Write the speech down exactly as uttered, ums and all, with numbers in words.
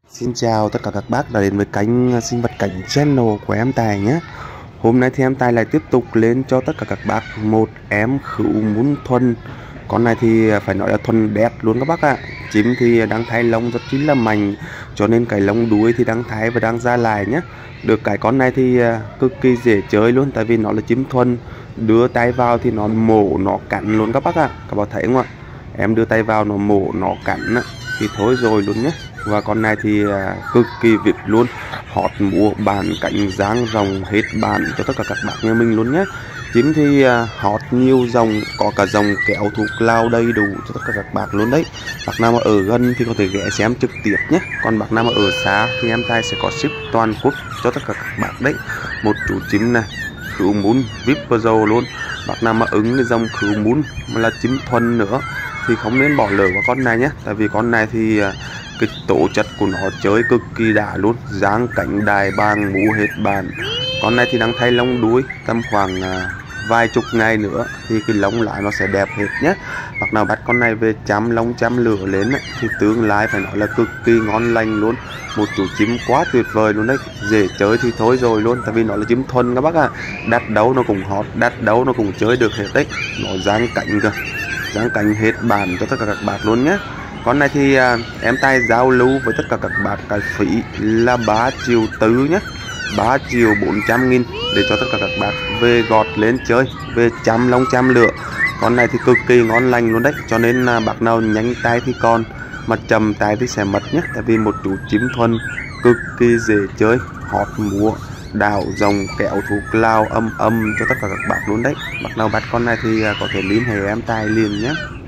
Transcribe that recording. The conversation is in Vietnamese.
Xin chào tất cả các bác đã đến với kênh Sinh vật cảnh channel của em Tài nhé. Hôm nay thì em Tài lại tiếp tục lên cho tất cả các bác một em khửu muốn thuần. Con này thì phải nói là thuần đẹp luôn các bác ạ. Chim thì đang thay lông rất chính là mạnh, cho nên cái lông đuôi thì đang thay và đang ra lại nhé. Được cái con này thì cực kỳ dễ chơi luôn, tại vì nó là chim thuần. Đưa tay vào thì nó mổ, nó cắn luôn các bác ạ. Các bác thấy không ạ? Em đưa tay vào nó mổ, nó cắn thì thôi rồi luôn nhé. Và con này thì cực kỳ vịt luôn, hót múa bàn cánh dáng rồng hết bàn cho tất cả các bác nhà mình luôn nhé. Chim thì hót nhiều dòng, có cả dòng kéo thuộc lao đầy đủ cho tất cả các bác luôn đấy. Bác nào mà ở gần thì có thể ghé xem trực tiếp nhé, còn bác nào mà ở xa thì em Tài sẽ có ship toàn quốc cho tất cả các bác đấy. Một chú chim này khửu muốn vê i pê Pro luôn. Bác nào mà ứng cái dòng khửu muốn mà là chim thuần nữa thì không nên bỏ lỡ vào con này nhé, tại vì con này thì cái tổ chất của nó chơi cực kỳ đã luôn, dáng cánh đài bàng mũ hết bàn. Con này thì đang thay lông đuôi, tầm khoảng à, vài chục ngày nữa thì cái lông lại nó sẽ đẹp hết nhé. Hoặc nào bắt con này về chăm lông chăm lửa lên ấy, thì tương lai phải nói là cực kỳ ngon lành luôn. Một chú chim quá tuyệt vời luôn đấy, dễ chơi thì thôi rồi luôn, tại vì nó là chim thuần các bác ạ. À. Đắt đấu nó cũng hot, đắt đấu nó cũng chơi được hết đấy, nó dáng cánh cơ, dáng cánh hết bàn cho tất cả các bác luôn nhé. Con này thì à, em Tài giao lưu với tất cả các bác cái phí là ba triệu tứ nhé, ba triệu bốn trăm nghìn để cho tất cả các bác về gọt lên chơi, về chăm lông chăm lửa. Con này thì cực kỳ ngon lành luôn đấy, cho nên à, bác nào nhanh tay thì còn, mà chậm tay thì sẽ mất nhé. Tại vì một chú chim thuần cực kỳ dễ chơi, hót múa đảo rồng kéo thuộc lao âm âm cho tất cả các bác luôn đấy. Bác nào bắt con này thì à, có thể liên hệ em Tài liền nhé.